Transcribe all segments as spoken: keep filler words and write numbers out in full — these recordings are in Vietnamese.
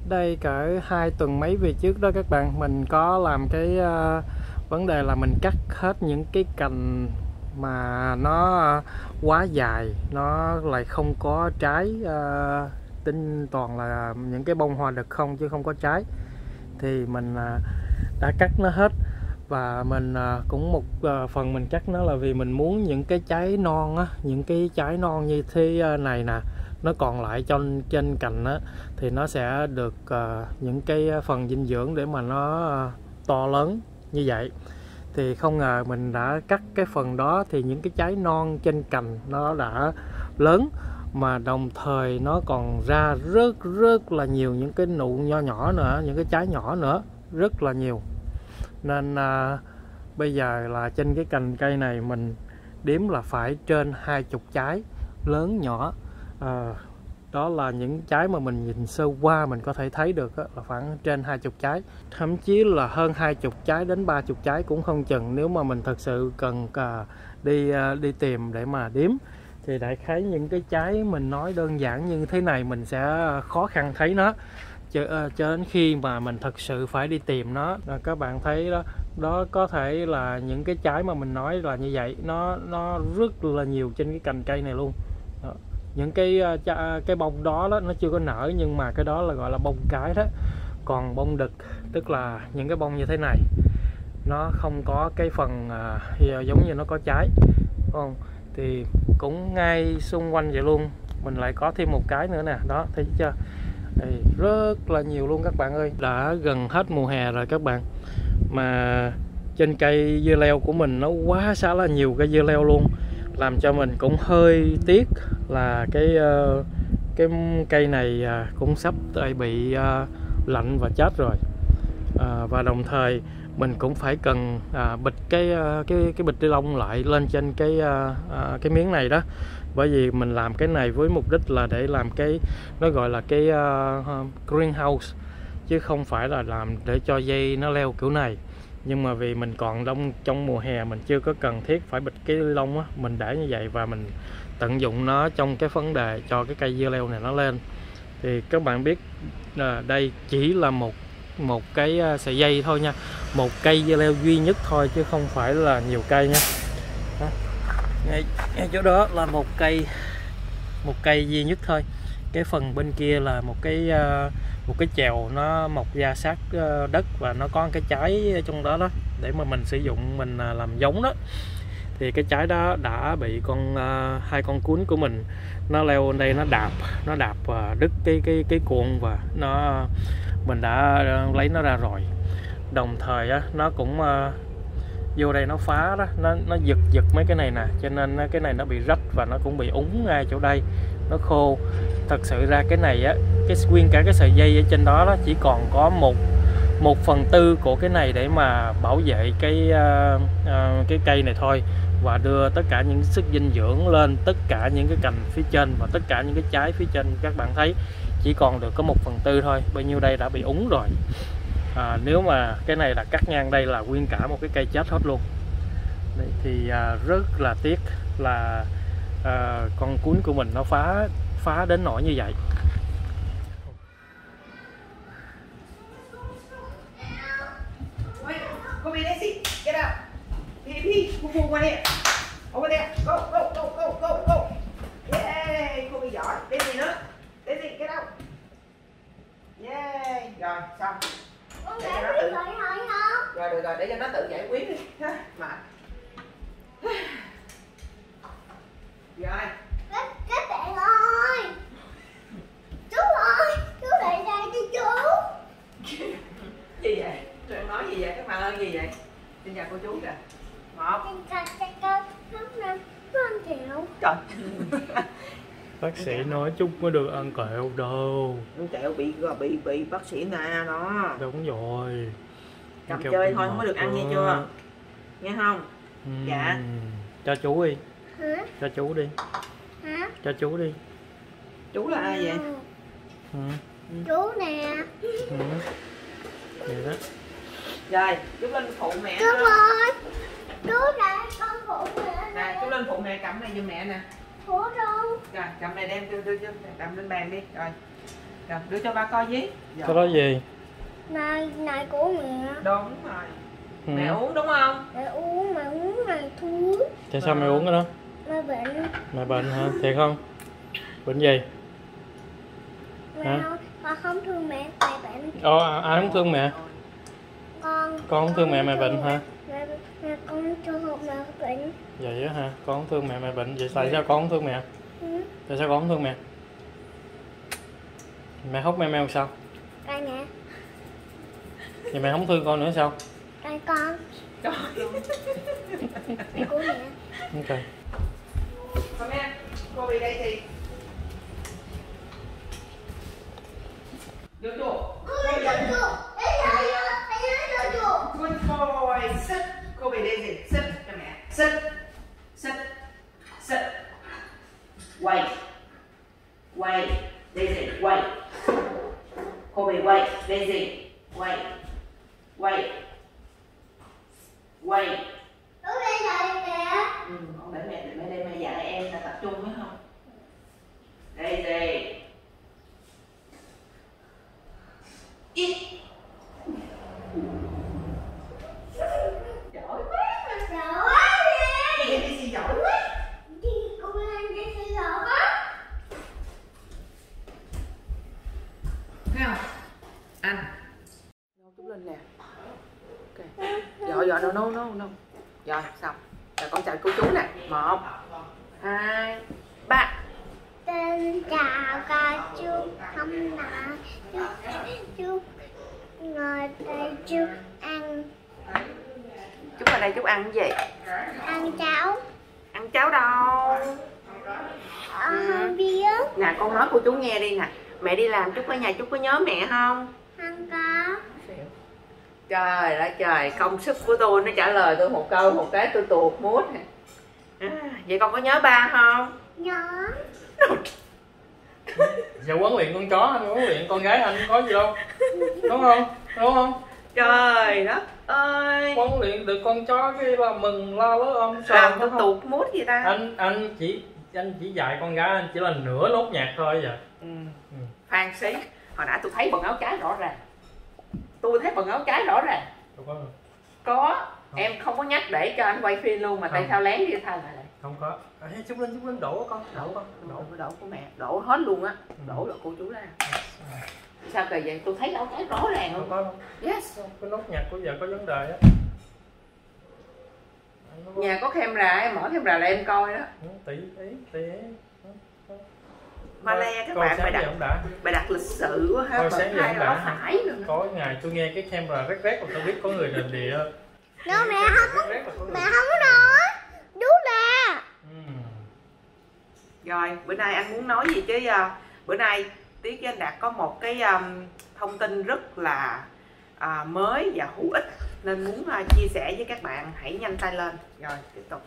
đây cỡ hai tuần mấy về trước đó các bạn, mình có làm cái uh, vấn đề là mình cắt hết những cái cành mà nó quá dài, nó lại không có trái, uh, tinh toàn là những cái bông hoa đực không chứ không có trái, thì mình uh, đã cắt nó hết. Và mình uh, cũng một uh, phần mình cắt nó là vì mình muốn những cái trái non á, những cái trái non như thế này nè, nó còn lại trên trên cành á, thì nó sẽ được uh, những cái phần dinh dưỡng để mà nó uh, to lớn như vậy. Thì không ngờ mình đã cắt cái phần đó thì những cái trái non trên cành nó đã lớn, mà đồng thời nó còn ra rất rất là nhiều những cái nụ nho nhỏ nữa, những cái trái nhỏ nữa, rất là nhiều. Nên à, bây giờ là trên cái cành cây này mình đếm là phải trên hai chục trái lớn nhỏ. à, Đó là những trái mà mình nhìn sơ qua mình có thể thấy được đó, là khoảng trên hai chục trái, thậm chí là hơn hai chục trái đến ba chục trái cũng không chừng, nếu mà mình thật sự cần à, đi à, đi tìm để mà đếm. Thì đại khái những cái trái mình nói đơn giản như thế này mình sẽ khó khăn thấy nó cho, cho đến khi mà mình thật sự phải đi tìm nó. Rồi các bạn thấy đó, đó có thể là những cái trái mà mình nói là như vậy, nó nó rất là nhiều trên cái cành cây này luôn. Đó. Những cái cái bông đó, đó nó chưa có nở, nhưng mà cái đó là gọi là bông cái đó. Còn bông đực tức là những cái bông như thế này, nó không có cái phần uh, giống như nó có trái, không? Thì cũng ngay xung quanh vậy luôn mình lại có thêm một cái nữa nè, đó thấy chưa? Đây, rất là nhiều luôn các bạn ơi. Đã gần hết mùa hè rồi các bạn, mà trên cây dưa leo của mình nó quá xá là nhiều cây dưa leo luôn, làm cho mình cũng hơi tiếc là cái uh, cái cây này uh, cũng sắp tới bị uh, lạnh và chết rồi. uh, và đồng thời mình cũng phải cần uh, bịch cái uh, cái cái bịch ni lông lại lên trên cái uh, uh, cái miếng này đó, bởi vì mình làm cái này với mục đích là để làm cái nó gọi là cái uh, greenhouse, chứ không phải là làm để cho dây nó leo kiểu này. Nhưng mà vì mình còn đông trong mùa hè, mình chưa có cần thiết phải bịch cái lông á, mình để như vậy và mình tận dụng nó trong cái vấn đề cho cái cây dưa leo này nó lên. Thì các bạn biết à, đây chỉ là một một cái sợi dây thôi nha, một cây dưa leo duy nhất thôi chứ không phải là nhiều cây nha. Đó. Ngay, ngay chỗ đó là một cây một cây duy nhất thôi. Cái phần bên kia là một cái một cái chèo nó mọc ra sát đất và nó có cái trái trong đó đó để mà mình sử dụng mình làm giống đó. Thì cái trái đó đã bị con hai con cún của mình nó leo lên đây, nó đạp nó đạp và đứt cái cái cái cuộn, và nó mình đã lấy nó ra rồi. Đồng thời á, nó cũng uh, vô đây nó phá đó, nó nó giật giật mấy cái này nè, cho nên cái này nó bị rách và nó cũng bị úng ngay chỗ đây, nó khô. Thật sự ra cái này á, cái nguyên cả cái sợi dây ở trên đó, đó chỉ còn có một một phần tư của cái này để mà bảo vệ cái uh, uh, cái cây này thôi, và đưa tất cả những sức dinh dưỡng lên tất cả những cái cành phía trên và tất cả những cái trái phía trên. Các bạn thấy chỉ còn được có một phần tư thôi, bao nhiêu đây đã bị úng rồi. À, nếu mà cái này là cắt ngang đây là nguyên cả một cái cây chết hết luôn. Đấy, thì à, rất là tiếc là à, con cún của mình nó phá phá đến nỗi như vậy. Come here, Daisy. Get out. Pee pee. Move over here. Over there. Go, go, go, go, go, go. Yay. Cô bị giỏi. Daisy nữa. Daisy, get out. Yay. Rồi, xong. Con giải quyết tự... rồi thôi không? Rồi, được rồi. Để cho nó tự giải quyết đi. Mệt. Rồi. Các, các bạn ơi. Chú ơi. Chú lại đây cho chú. Gì vậy? Em nói gì vậy? Các bạn ơi, gì vậy? Xin chào cô chú kìa. Một. Xin chào các con. Năm con chịu. Trời. Bác sĩ nói chúc mới được ăn kẹo đâu. Ăn kẹo bị bị bị bác sĩ nè đó. Đúng rồi. Cầm chơi thôi mới được ăn nghe chưa? Nghe không? Ừ. Dạ. Cho chú đi. Hả? Cho chú đi. Hả? Cho chú đi. Chú là ai vậy? Ừ. Chú nè. Ừ. Vậy đó. Rồi, chú lên phụ mẹ. Chú ơi. Chú này con phụ mẹ. Nè, chú lên phụ mẹ cầm này giùm mẹ nè. Phụ đâu? Rồi, cầm này đem đưa đưa đưa cầm lên bàn đi. Rồi. Rồi, đưa cho ba coi với. Cái đó gì? Này, này của mẹ. Đúng rồi. Ừ. Mẹ uống đúng không? Mẹ uống, mẹ uống này thuốc. Tại sao mẹ uống cái đó? Mẹ bệnh. Mẹ bệnh hả? Thiệt không? Bệnh gì? Mẹ Hả? không, con không thương mẹ, mẹ bệnh. Ồ, ai không thương mẹ? Con. Con không thương mẹ, mẹ bệnh hả? Mẹ, mẹ con cho học mẹ bệnh. Vậy á hả? Con không thương mẹ, mẹ bệnh. Vậy tại sao con không thương mẹ? Ừ. Tại sao con không thương mẹ? Mẹ hút meo meo sao? Đây nè. Vậy mẹ không thương con nữa sao? Đây con. Trời. Đây của mẹ. Ok. Come here. Cô về đây thì. Vô chỗ. Cô đi cho chủ. Đây là đây là cho chủ. Good boy. Sit. Cô về đây thì. Sit cho mẹ. Sit. Sit. Sit. Wait. Wait. Daisy. Wait. Cô về wait. Daisy. Wait. Wait. Wait. Ở đây là mẹ. Ừ, con để mẹ, để mẹ đây mẹ dạy em là tập trung phải không? Đây đây. Ít. Giỏi quá. Giỏi quá Cái đi. gì gì giỏi quá. Đi cô lên đi xe giỏi quá. Thấy không? Anh. Nấu chút lên nè. Ok. Giỏi giỏi no no no no. Rồi xong. Rồi con chào cô chú nè. Một, hai, ba. Tên chào ca chú không nạ chú chú ngồi đây chú ăn Chú vào đây chú ăn cái gì? ăn cháo. Ăn cháo đâu? Ờ, không biết. Nè con nói cô chú nghe đi nè. Mẹ đi làm chút ở nhà chú có nhớ mẹ không? Không có. Trời ơi trời, công sức của tôi nó trả lời tôi một câu một cái tôi tuột mút. À, vậy con có nhớ ba không? Nhớ. Giờ huấn luyện con chó, anh huấn luyện con gái anh có gì đâu. Đúng không? Đúng không? Trời đất ơi. Huấn luyện được con chó cái là mừng la lớn không? Làm tôi tuột mút gì ta? Anh anh chỉ anh chỉ dạy con gái anh chỉ là nửa nốt nhạc thôi vậy. Ừ. Ừ. Phan xí. Hồi nãy tôi thấy bận áo trái rõ ràng. Tôi thấy bận áo trái rõ ràng. Đâu có. Có. Không. Em không có nhắc để cho anh quay phim luôn mà tại sao lén đi thay lại lại. Không có. À, chút lên chút lên đổ con, đổ con, đổ. Đổ, đổ của mẹ, đổ hết luôn á. Ừ. Đổ là cô chú ra. Sao kỳ vậy? Tôi thấy áo trái rõ ràng Không luôn. có đâu. Yes. Cái nốt nhạc của giờ có vấn đề á. Nhà có camera em mở camera là em coi đó. Tỷ tí tí. Malay các Coi bạn bài sáng đặt giờ đã. bài đặt lịch sự quá ha. Coi Bật sáng giờ hai đã. áo phải nữa. Có ngày tôi nghe cái camera rét rét mà tôi biết có người nền địa. Nó mẹ không Rét rét mà có người- mẹ không có nói. Chú ra. Ừ. Rồi bữa nay anh muốn nói gì chứ uh, bữa nay Tiết với anh Đạt có một cái um, thông tin rất là uh, mới và hữu ích nên muốn uh, chia sẻ với các bạn. Hãy nhanh tay lên. Rồi tiếp tục.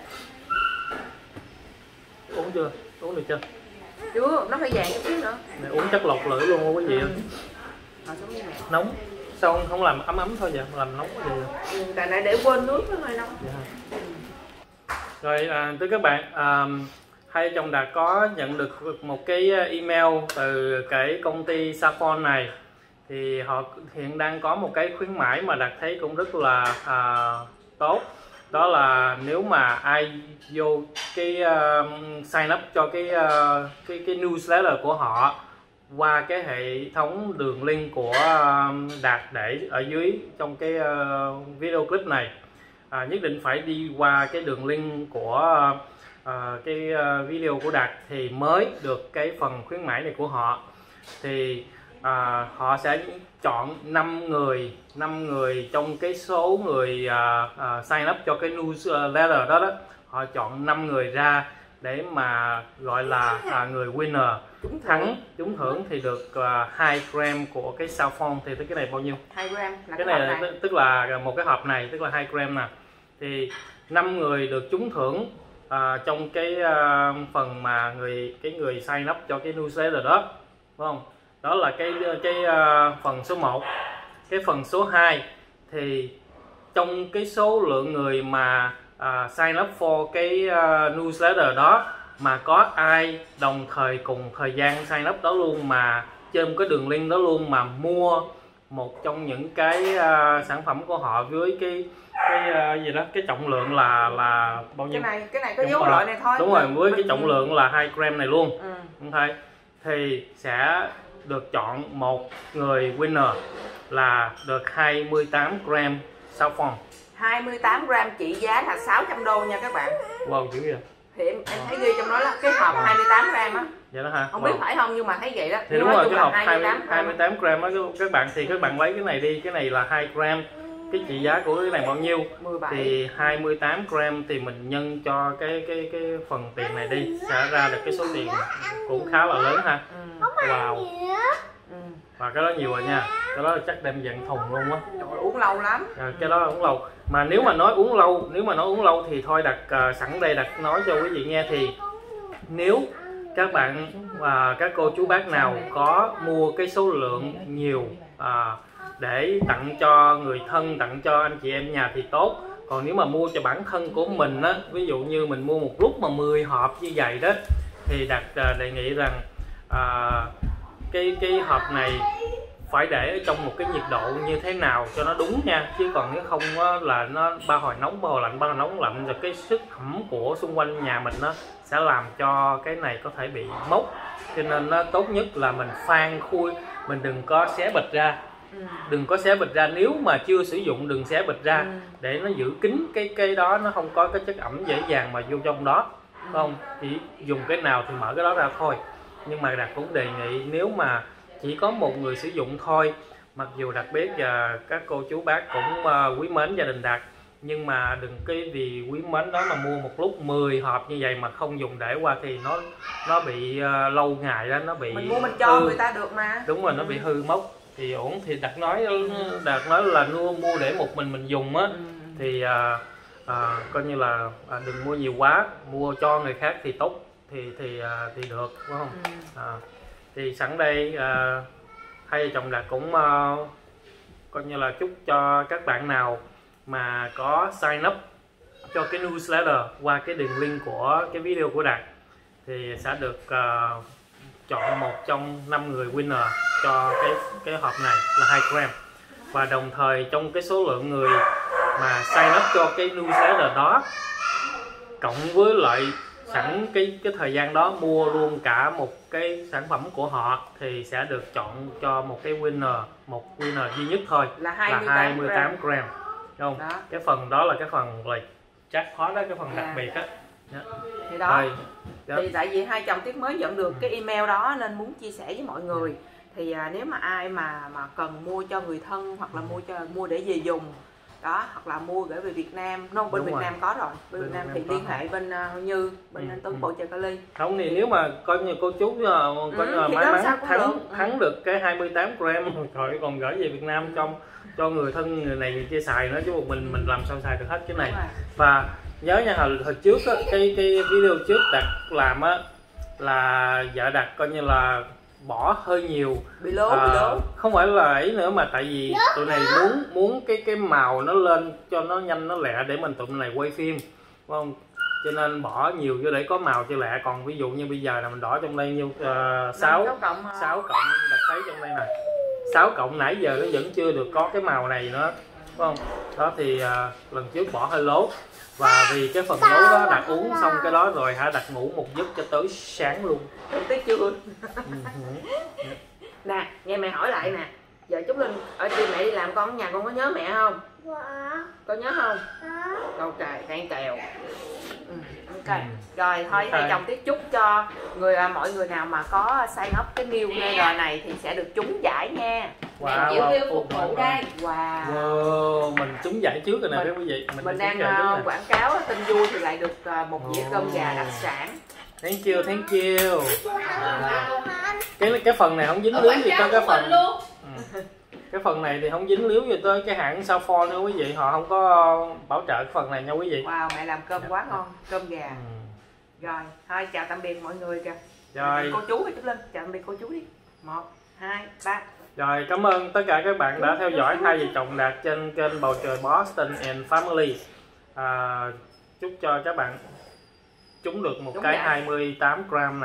Uống chưa? Uống được chưa? Chưa, nó phải vàng chút xíu nữa. Mẹ uống chắc lọc lưỡi luôn không có gì. Rồi xuống đi mẹ. Nóng. Sao không, không làm ấm ấm thôi vậy, mà làm nóng có gì vậy? Ừ, tại nãy để quên nước nó hơi nóng. Dạ. Rồi à, thưa các bạn, à, hai chồng Đạt có nhận được một cái email từ cái công ty Saphon này, thì họ hiện đang có một cái khuyến mãi mà Đạt thấy cũng rất là à, tốt. Đó là nếu mà ai vô cái uh, sign up cho cái uh, cái cái newsletter của họ qua cái hệ thống đường link của uh, Đạt để ở dưới trong cái uh, video clip này, à, nhất định phải đi qua cái đường link của uh, cái uh, video của Đạt thì mới được cái phần khuyến mãi này của họ. Thì à, họ sẽ chọn năm người năm người trong cái số người à, à, sign up cho cái newsletter đó đó, họ chọn năm người ra để mà gọi là à, người winner thắng trúng thưởng thì được à, hai gram của cái Saphon. Thì cái này bao nhiêu? hai gram là Cái cái này, này, này tức là một cái hộp này tức là hai gram nè. Thì năm người được trúng thưởng à, trong cái à, phần mà người cái người sign up cho cái newsletter đó, đúng không? Đó là cái cái uh, phần số một. Cái phần số hai thì trong cái số lượng người mà uh, sign up for cái uh, newsletter đó mà có ai đồng thời cùng thời gian sign up đó luôn mà trên một cái đường link đó luôn mà mua một trong những cái uh, sản phẩm của họ với cái cái uh, gì đó, cái trọng lượng là là bao nhiêu? Cái này cái này có dấu loại này thôi. Đúng rồi, với cái trọng lượng là hai gram này luôn. Ừ. Không thấy thì sẽ được chọn một người winner là được hai mươi tám gram sao phong. hai mươi tám gram trị giá là sáu trăm đô nha các bạn. Wow, dữ vậy. Thì em, em thấy ghi trong đó là cái hộp hai mươi tám gram á. Vậy đó hả? Không Wow. biết phải không nhưng mà thấy vậy đó. Thì đúng rồi, cái hộp hai mươi tám gram đó các bạn, thì các bạn lấy cái này đi, cái này là hai gram. Cái trị giá của cái này bao nhiêu? mười bảy. Thì hai mươi tám gram thì mình nhân cho cái cái cái phần tiền này đi, sẽ ra được cái số tiền cũng khá là lớn ha. Ừ. Wow. Ừ. Và cái đó nhiều rồi nha. Cái đó chắc đem dặn thùng luôn á. Trời, uống lâu lắm. À, cái đó uống lâu. Mà nếu mà nói uống lâu, nếu mà nói uống lâu thì thôi đặt uh, sẵn đây đặt nói cho quý vị nghe, thì nếu các bạn và uh, các cô chú bác nào có mua cái số lượng nhiều uh, để tặng cho người thân, tặng cho anh chị em nhà thì tốt. Còn nếu mà mua cho bản thân của mình á, ví dụ như mình mua một lúc mà mười hộp như vậy đó, thì đặt uh, đề nghị rằng uh, cái cái hộp này phải để ở trong một cái nhiệt độ như thế nào cho nó đúng nha, chứ còn nếu không á, là nó ba hồi nóng ba hồi lạnh ba hồi nóng lạnh rồi cái sức ẩm của xung quanh nhà mình nó sẽ làm cho cái này có thể bị mốc. Cho nên nó tốt nhất là mình phan khui, mình đừng có xé bịch ra. Ừ. Đừng có xé bịch ra, nếu mà chưa sử dụng đừng xé bịch ra. Ừ. Để nó giữ kín cái cái đó, nó không có cái chất ẩm dễ dàng mà vô trong đó. Ừ. Không, chỉ dùng cái nào thì mở cái đó ra thôi. Nhưng mà Đạt cũng đề nghị nếu mà chỉ có một người sử dụng thôi, mặc dù Đạt biết và các cô chú bác cũng uh, quý mến gia đình Đạt, nhưng mà đừng cái vì quý mến đó mà mua một lúc mười hộp như vậy mà không dùng để qua thì nó nó bị uh, lâu ngày đó, nó bị mình mua mình cho hư. Người ta được mà. Đúng rồi, nó bị hư mốc thì ổn. Thì Đạt nói Đạt nói là mua mua để một mình mình dùng á. Ừ. Thì uh, uh, coi như là uh, đừng mua nhiều quá, mua cho người khác thì tốt, thì thì uh, thì được, đúng không? Ừ. Uh, thì sẵn đây uh, hai vợ chồng Đạt cũng uh, coi như là chúc cho các bạn nào mà có sign up cho cái newsletter qua cái đường link của cái video của Đạt thì sẽ được uh, chọn một trong năm người winner cho cái cái hộp này là hai gram. Và đồng thời trong cái số lượng người mà sign up cho cái newsletter đó, cộng với lại sẵn cái cái thời gian đó mua luôn cả một cái sản phẩm của họ, thì sẽ được chọn cho một cái winner, một winner duy nhất thôi là hai mươi tám gram. Đúng không? Đó. Cái phần đó là cái phần là jackpot đó, cái phần đặc à. biệt á. Thì đó. Đó. Thì tại vì hai chồng Tuyết mới nhận được cái email đó nên muốn chia sẻ với mọi người. Thì à, nếu mà ai mà mà cần mua cho người thân hoặc là mua cho mua để về dùng đó, hoặc là mua gửi về Việt Nam, no, bên Đúng Việt rồi. Nam có rồi, bên, bên Việt Nam thì liên hệ bên uh, Như, bên ừ, Tuấn Bộ Chợ Cali. Không thì nếu mà coi như cô chú uh, coi như là ừ, may mắn thắng được. thắng ừ. được cái hai mươi tám gram rồi còn gửi về Việt Nam trong cho người thân người này người kia xài nữa, chứ một mình mình làm sao xài được hết cái này. Và nhớ nha, hồi, hồi trước á, cái cái video trước Đạt làm á là vợ Đạt coi như là bỏ hơi nhiều, bị lố, à, bị lố. Không phải là ấy nữa, mà tại vì tụi này muốn muốn cái cái màu nó lên cho nó nhanh nó lẹ để mình tụi này quay phim, đúng không? Cho nên bỏ nhiều cho để có màu cho lẹ. Còn ví dụ như bây giờ là mình đỏ trong đây nhiêu sáu sáu cộng đặt thấy trong đây nè, sáu cộng nãy giờ nó vẫn chưa được có cái màu này nữa, đúng không? Đó thì uh, lần trước bỏ hơi lố, và vì cái phần lố đó Đạt uống xong cái đó rồi hả, Đạt ngủ một giấc cho tới sáng luôn. Tiếc chưa? Nè, nghe mẹ hỏi lại nè, giờ Trúc Linh ở trên mẹ đi làm, con ở nhà con có nhớ mẹ không? Dạ. Con nhớ không? Dạ. Ok, thank kèo. Ừ, ok. Ừ. Rồi thôi hai chồng Tiết chúc cho người mọi người nào mà có sign up cái newsletter này thì sẽ được trúng giải nha. Wow, Diệu wow, Hiêu phục vụ đây. Wow. Wow, mình trúng giải trước rồi nè các quý vị. Mình, mình đang uh, quảng cáo tin vui thì lại được uh, một dĩa cơm gà đặc sản. Thank you, thank you. À, cái cái phần này không dính líu gì tới cái phần luôn. Ừ. Cái phần này thì không dính líu gì tới cái hãng Saffron nữa quý vị, họ không có bảo trợ cái phần này nha quý vị. Wow, mẹ làm cơm quá ngon, cơm gà. Ừ. Rồi, thôi chào tạm biệt mọi người kìa. Rồi. Cô chú thì Trúc Linh, chào tạm biệt cô chú đi. Một, hai, ba. Rồi, cảm ơn tất cả các bạn đã theo dõi hai vợ chồng Đạt trên kênh Bầu Trời Boston and Family. À, chúc cho các bạn trúng được một Đúng cái vậy. hai mươi tám gram này.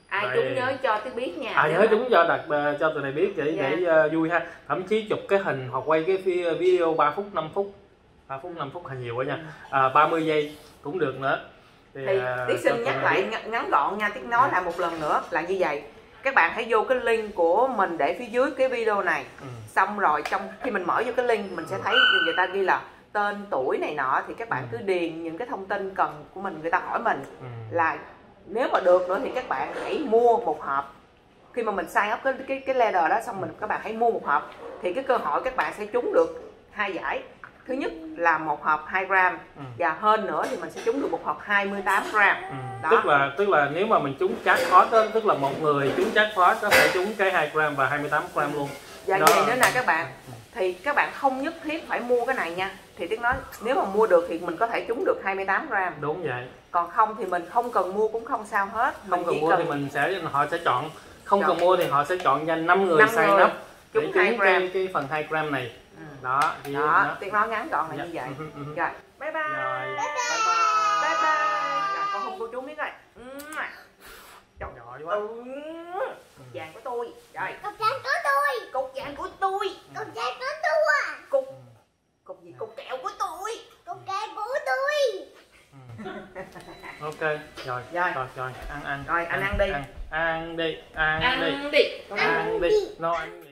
Ai Đây. trúng nhớ cho Tuyết biết nha. À nhớ trúng cho đặt uh, cho tụi này biết để Dạ. để uh, vui ha. Thậm chí chụp cái hình hoặc quay cái video ba phút năm phút, ba phút năm phút là nhiều quá nha. Ừ. À, ba mươi giây cũng được nữa. Thì uh, Tiết cho xin tụi nhắc này lại biết. ngắn- ngắn gọn nha, Tiết nói lại một lần nữa là như vậy. Các bạn hãy vô cái link của mình để phía dưới cái video này. Ừ. Xong rồi trong khi mình mở vô cái link mình sẽ thấy người ta ghi là tên tuổi này nọ, thì các bạn cứ điền những cái thông tin cần của mình, người ta hỏi mình Ừ. là nếu mà được nữa thì các bạn hãy mua một hộp. Khi mà mình sign up cái cái cái letter đó xong mình các bạn hãy mua một hộp thì cái cơ hội các bạn sẽ trúng được hai giải. Thứ nhất là một hộp hai gram Ừ. và hơn nữa thì mình sẽ trúng được một hộp hai mươi tám gram. Ừ. Đó. Tức là tức là nếu mà mình trúng jackpot đó, tức là một người trúng jackpot có thể trúng cái hai gram và hai mươi tám gram luôn. Và Đó. vậy nữa nè các bạn, thì các bạn không nhất thiết phải mua cái này nha. Thì Tiếng nói nếu mà mua được thì mình có thể trúng được hai mươi tám gram. Đúng vậy. Còn không thì mình không cần mua cũng không sao hết. Không Mình cần chỉ mua cần thì mình sẽ họ sẽ chọn không Chọn. cần mua thì họ sẽ chọn danh năm người năm sign người up để trúng trúng hai gram. cái, cái phần hai gram này. Ừ. Đó, thì Đó, đó. Tiếng nói ngắn gọn là Dạ. như vậy. Ừ, ừ, ừ. Rồi, bye bye. Rồi. Bye bye. Bye bye. Rồi, con hôn cô chú miếng rồi. Trời Giỏi quá. ừ. Cục vàng của tôi. Rồi, Cục vàng của tôi. cục vàng của tôi. Cục vàng của tôi. Cục cục gì? Cục kẹo của tôi. Cục vàng của tôi. Ừ. Ok, rồi, Rồi. rồi, rồi, ăn ăn. Rồi, anh ăn đi. Ăn, ăn đi, ăn, đi. Ăn đi. Ăn đi. Nó ăn.